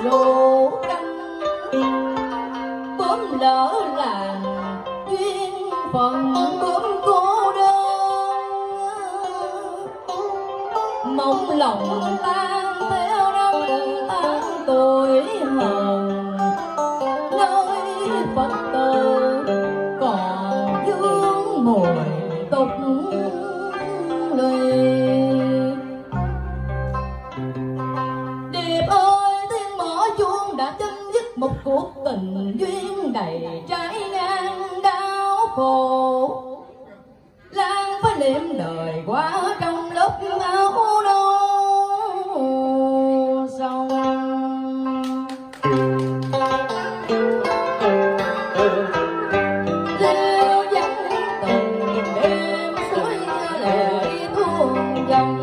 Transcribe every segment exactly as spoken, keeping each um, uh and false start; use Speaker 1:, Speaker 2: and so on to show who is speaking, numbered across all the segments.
Speaker 1: rượu canh, bướm lỡ làng duyên phận bướm cô đơn, mộng lòng tan theo năm tháng tuổi hờn, nơi Phật tử còn vương mùi tục lụy. Điệp ơi, tiếng mõ chuông đã chấm dứt một cuộc tình duyên đầy trái ngang đau khổ. Lan phải niệm đời qua trong lớp áo nâu sông. Leo dắt từng đêm suối lệ thương dòng.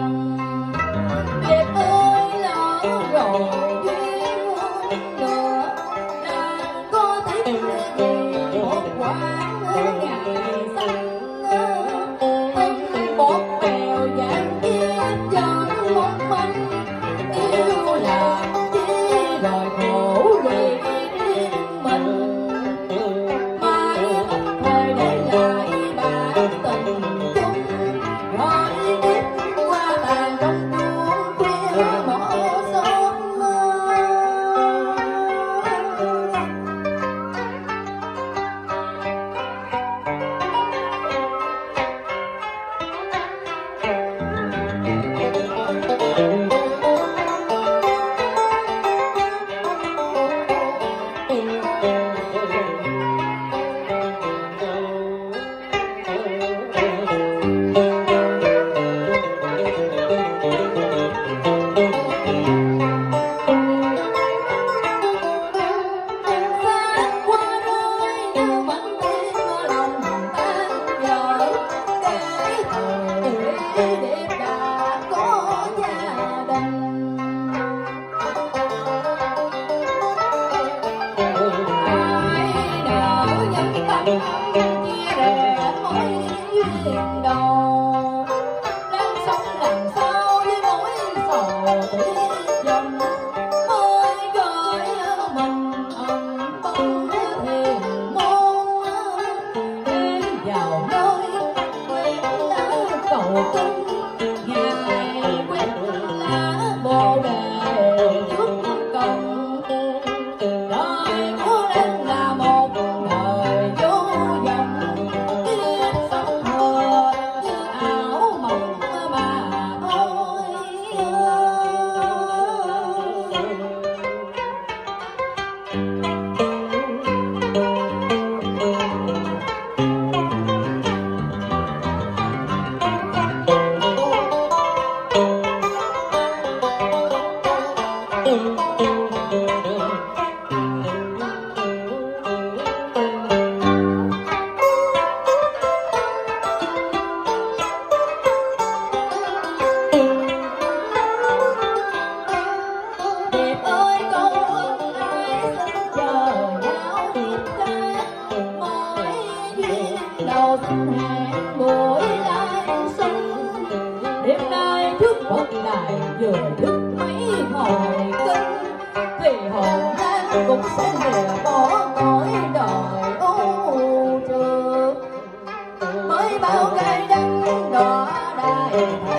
Speaker 1: Điệp ơi, lỡ rồi duyên nữa, nàng có tiếc gì một quãng ngày xanh. Thân bọt bèo dạng chiếc chân một manh, yêu là chi rồi khổ vì riêng mình. Mà thời để lại bản tình chung, rồi tiếp qua tàn trong chuông khuya mõ sớm. Mới bao gai đắng đỏ đài